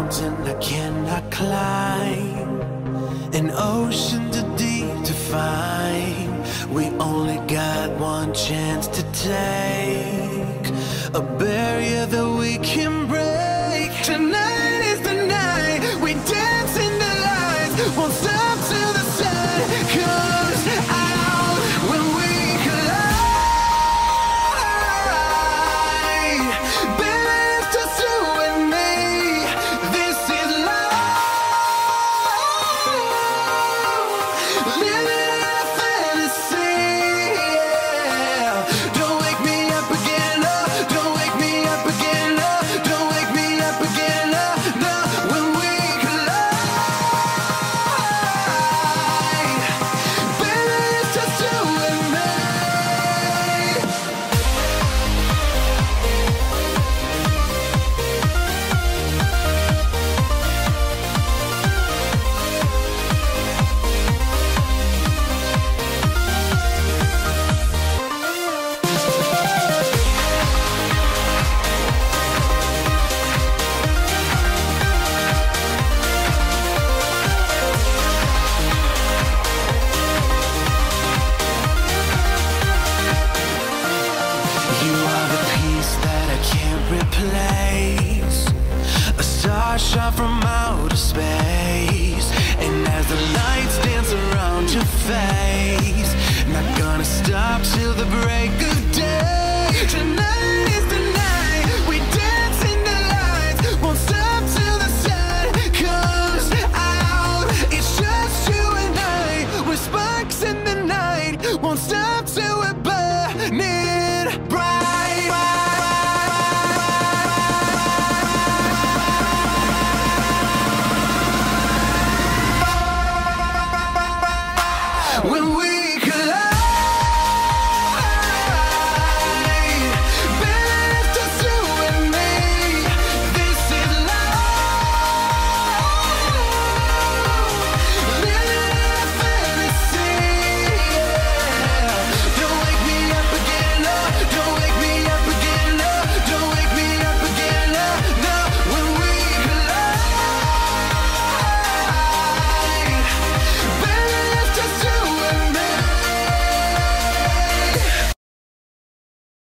mountain I cannot climb, an ocean too deep to find. We only got one chance to take, a barrier that we can break. Tonight is the night we dance in the lights, won't stop till the sun comes out. When we collide, baby, it's just you and me. This is love, living in a fantasy. Yeah. Don't wake me up again, no. Don't wake me up again, no. Don't wake me up again, no. No. When we collide, baby, it's just you and me. You are the piece that I can't replace, a star shot from